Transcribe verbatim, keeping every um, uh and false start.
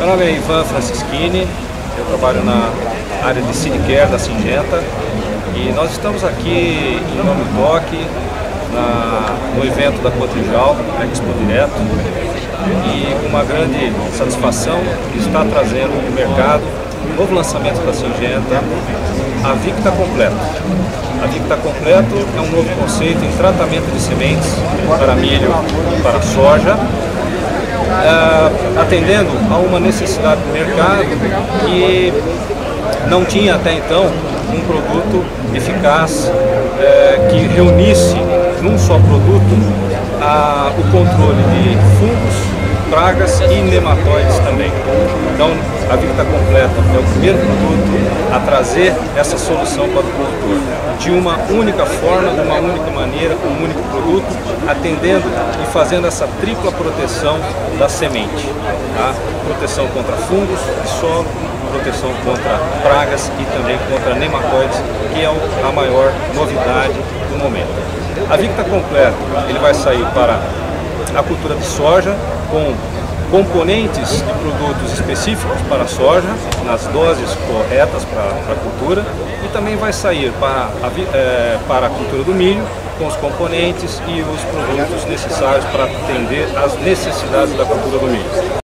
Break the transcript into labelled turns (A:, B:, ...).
A: Meu nome é Ivan Francischini, eu trabalho na área de Seed Care da Syngenta e nós estamos aqui em Nome Toque, na, no evento da Cotrijal, na Expo Direto, e com uma grande satisfação está trazendo no mercado o novo lançamento da Syngenta, a Victa Completo. A Victa Completo é um novo conceito em tratamento de sementes para milho e para soja, Uh, atendendo a uma necessidade do mercado que não tinha até então um produto eficaz uh, que reunisse num só produto uh, o controle de fungos, pragas e nematóides também. Então, a Victa Completo é o primeiro produto a trazer essa solução para o produtor, de uma única forma, de uma única maneira, com um único produto, atendendo e fazendo essa tripla proteção da semente. Tá? Proteção contra fungos de solo, proteção contra pragas e também contra nematóides, que é a maior novidade do momento. A Victa Completo ele vai sair para a cultura de soja com componentes de produtos específicos para a soja, nas doses corretas para, para a cultura, e também vai sair para a, é, para a cultura do milho, com os componentes e os produtos necessários para atender às necessidades da cultura do milho.